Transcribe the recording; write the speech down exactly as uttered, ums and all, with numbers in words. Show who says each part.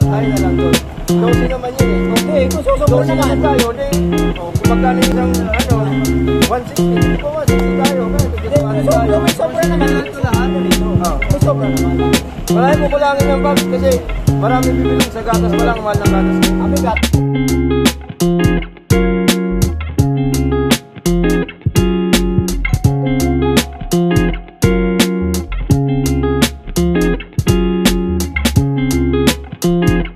Speaker 1: tayo na lang doon. Dosi naman yun eh.
Speaker 2: Okay, kung susobra naman
Speaker 1: tayo, di, oh, kung magkano isang, ano, one sixty, di ba one sixty tayo?
Speaker 2: Kung sobra naman ito lahat dito. Kung sobra naman.
Speaker 1: Marami mo kulangin ng bag kasi marami bibiling sa gatas, walang mahal ng gatas.
Speaker 2: Kami gatas.
Speaker 1: Thank you.